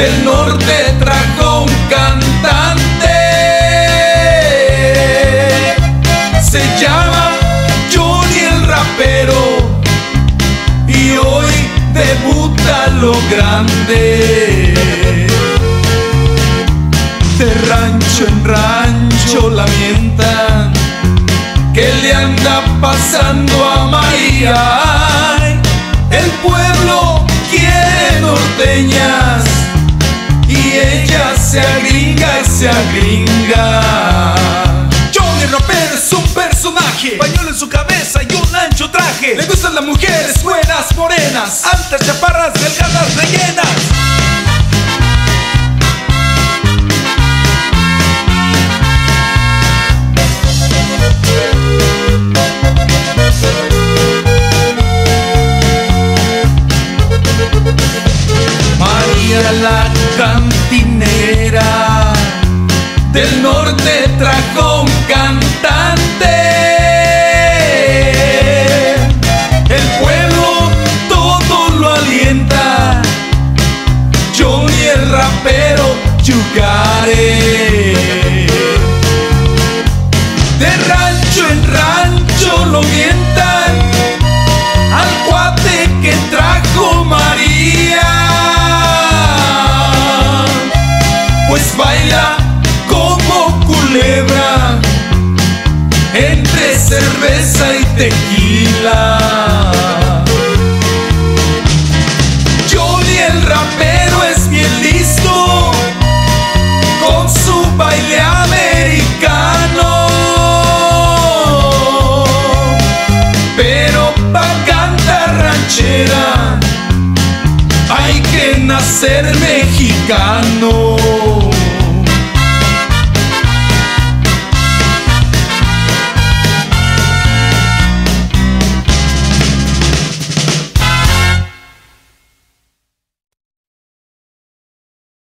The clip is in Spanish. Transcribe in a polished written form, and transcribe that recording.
del norte trajo un cantante. Se llama Johnny el rapero y hoy debuta lo grande. De rancho en rancho lamentan que le anda pasando a María. El pueblo quiere norteñas y ella se agringa y se agringa. Johnny el rapero es un personaje, pañuelo en su cabeza y un ancho traje. Le gustan las mujeres buenas, morenas, altas, chaparras, delgadas, rellenas. María la cantinera del norte trajo un cantante. El pueblo todo lo alienta. Johnny el rapero Yugare. De rancho en rancho lo mientan al cuate que trajo María. Pues baila como culebra entre cerveza y tequila. Johnny el rapero es bien listo con su baile americano, pero pa' cantar ranchera hay que nacer mexicano.